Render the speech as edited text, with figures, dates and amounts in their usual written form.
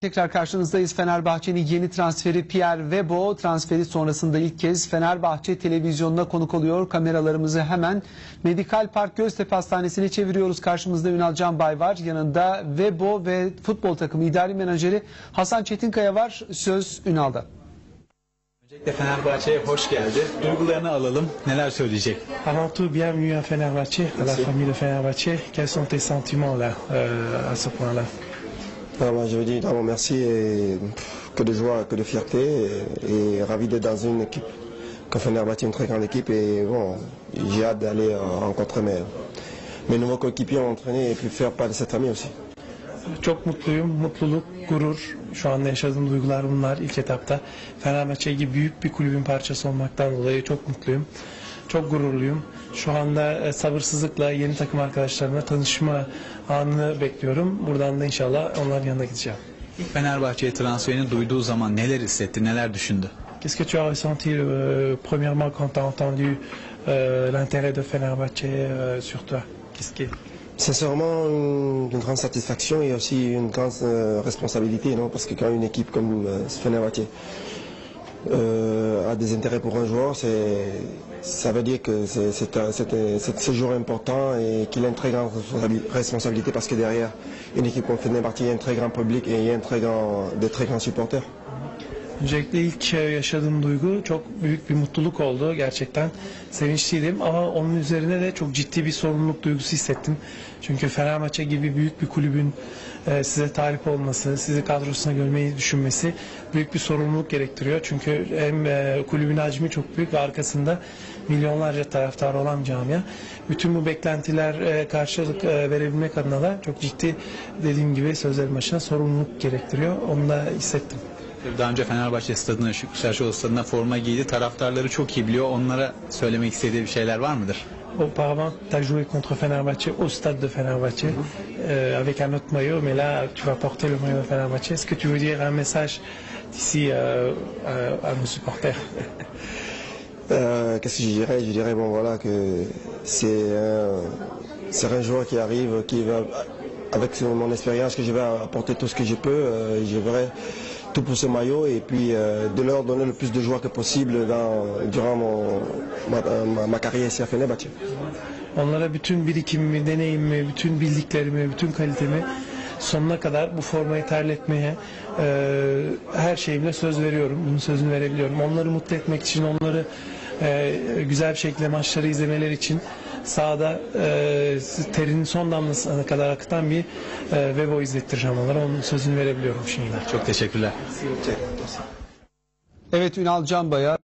Tekrar karşınızdayız. Fenerbahçe'nin yeni transferi Pierre Webo transferi sonrasında ilk kez Fenerbahçe televizyonuna konuk oluyor. Kameralarımızı hemen Medikal Park Göztepe Hastanesi'ne çeviriyoruz. Karşımızda Ünal Canbay var. Yanında Webo ve futbol takımı idari menajeri Hasan Çetinkaya var. Söz Ünal'da. Öncelikle Fenerbahçe'ye hoş geldi. Duygularını alalım. Neler söyleyecek? Avant tout, bienvenue à Fenerbahçe, à la famille de Fenerbahçe. Quels sont tes sentiments là, à ce point-là? Je veux dire d'abord merci et que de joie, que de fierté et ravi d'être dans une équipe. Comme Fenerbahçe, une très grande équipe et bon, j'ai hâte d'aller rencontrer mes nouveaux coéquipiers entraîner et puis faire part de cette famille aussi. Çok mutluyum, mutluluk, gurur. Şu anda yaşadığım duygular bunlar ilk etapta. Fenerbahçe gibi büyük bir kulübün parçası olmaktan dolayı çok mutluyum. Çok gururluyum. Şu anda sabırsızlıkla yeni takım arkadaşlarımla tanışma anını bekliyorum. Buradan da inşallah onların yanına gideceğim. İlk Fenerbahçe'ye transferini duyduğu zaman neler hissetti, neler düşündü? Qu'est-ce que tu as ressenti premièrement quand tu as entendu l'intérêt de Fenerbahçe sur toi? Sincèrement, une grande satisfaction et aussi une grande responsabilité, non? Parce que quand une équipe comme Fenerbahçe a des intérêts pour un joueur, ça veut dire que c'est ce joueur important et qu'il a une très grande responsabilité parce que derrière une équipe comme Fenerbahçe, il y a un très grand public et il y a de très grands supporters. Öncelikle ilk yaşadığım duygu çok büyük bir mutluluk oldu. Gerçekten sevinçliydim ama onun üzerine de çok ciddi bir sorumluluk duygusu hissettim. Çünkü Fenerbahçe gibi büyük bir kulübün size talip olması, sizi kadrosuna görmeyi düşünmesi büyük bir sorumluluk gerektiriyor. Çünkü hem kulübün hacmi çok büyük ve arkasında milyonlarca taraftar olan camia. Bütün bu beklentiler karşılık verebilmek adına da çok ciddi, dediğim gibi sözlerin başına sorumluluk gerektiriyor. Onu da hissettim. Daha önce Fenerbahçe stadına, Şükürşehir stadına forma giydi. Taraftarları çok iyi biliyor. Onlara söylemek istediği bir şeyler var mıdır? Auparavant, tu as joué contre Fenerbahçe au stade de Fenerbahçe avec un autre maillot, mais là tu vas porter le maillot de Fenerbahçe. Est-ce que tu veux dire un message d'ici à nos supporters? Qu'est-ce que je dirais? Je dirais bon voilà que c'est un joueur qui arrive, qui va avec mon expérience que je vais apporter tout ce que je peux. Je verrai tout pour ce maillot et puis de leur donner le plus de joie que possible durant ma carrière ici à Fenerbahçe. Onlara bütün birikimimi, deneyimimi, bütün bildiklerimi, bütün kalitemi sonuna kadar bu formayı terletmeye her şeyimle söz veriyorum. Bunun sözünü verebiliyorum. Onları mutlu etmek için, onları güzel bir şekilde maçları izlemeleri için sahada terinin son damlasına kadar akıtan bir Webo izlettireceğim onlara. Onun sözünü verebiliyorum şimdi. Çok teşekkürler. Evet, Ünal Canbay'a